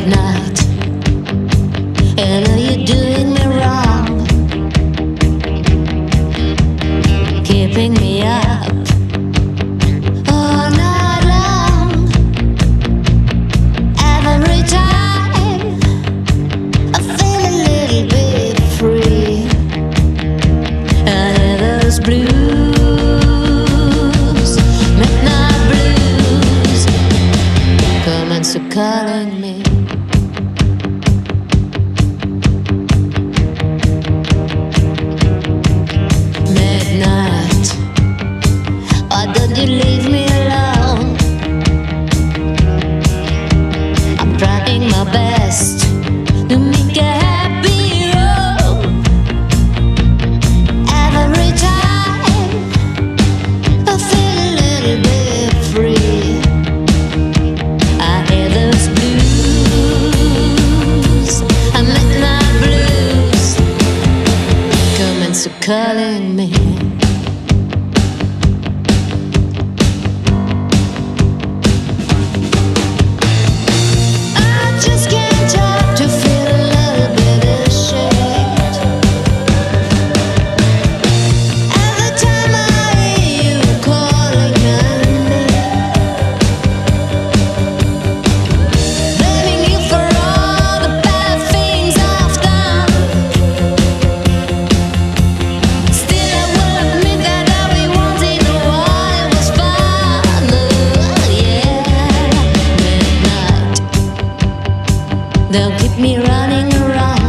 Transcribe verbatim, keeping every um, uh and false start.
midnight, and are you doing me wrong, keeping me up all night long? Every time I feel a little bit free, I hear those blues, midnight blues, coming so calling me. Midnight, why don't you leave me alone? I'm trying my best to make a happy home. Every time I feel a little bit free, I hear those blues, I midnight blues, coming so calling me. They'll keep me running around.